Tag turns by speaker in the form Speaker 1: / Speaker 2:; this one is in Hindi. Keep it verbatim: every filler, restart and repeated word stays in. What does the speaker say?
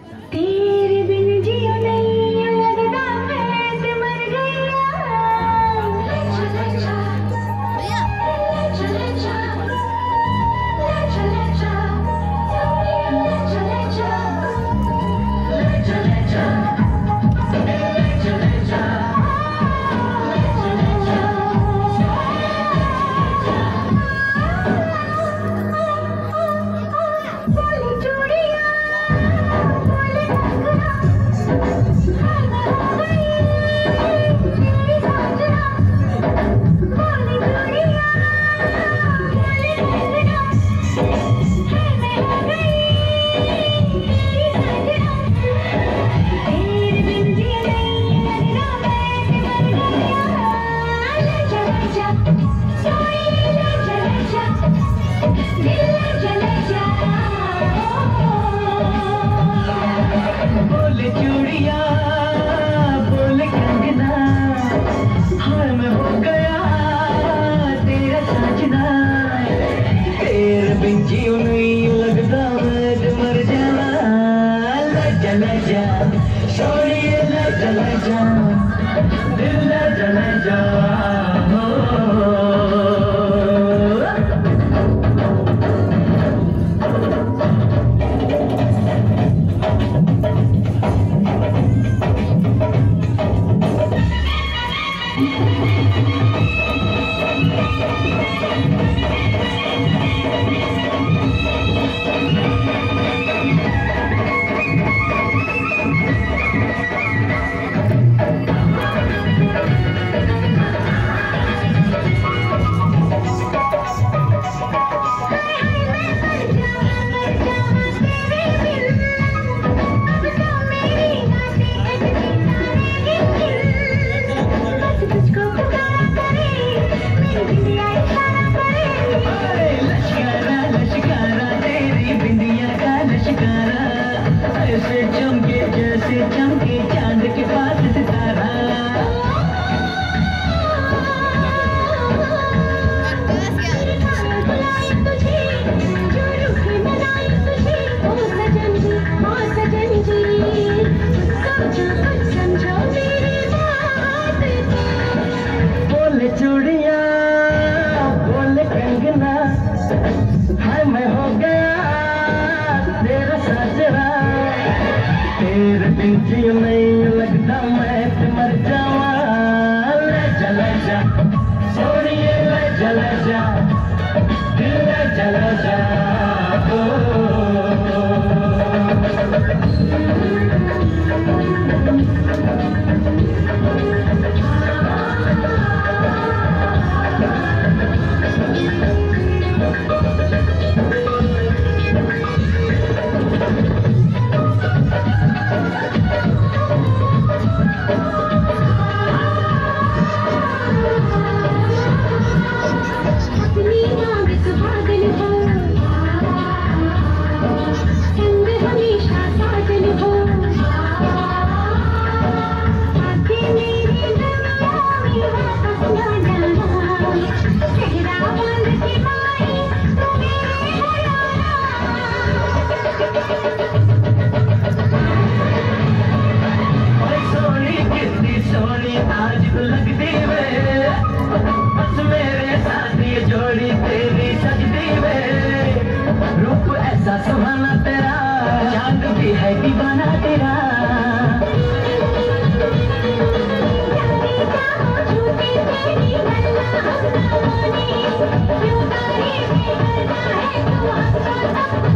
Speaker 1: तेरे बिन जियो नहीं लगता मैं तो मर गया। चले जा भैया, चले जा, चले जा, चले जा, चले जा, चले जा। बोले चूड़िया बोले कंगना, हाय मैं हो गया तेरा साजना। तेरे बिन जियो नहीं लगता मैं तो मर जाना। लजा लजा छोड़िए, लजा लजा दिल, लजा लजा। ऐसे चमके जैसे चमके चांद के पास सितारा। बोले चूड़िया बोले कंगना, हाय मैं हो गया तेरा साजना। तेरे बिन जियो नहीं लगता मैं तो मर जावा। लजा लजा छोड़िए, लजा लजा दिल, लजा लजा। सुहाना तेरा चांद भी है दीवाना तेरा। क्यों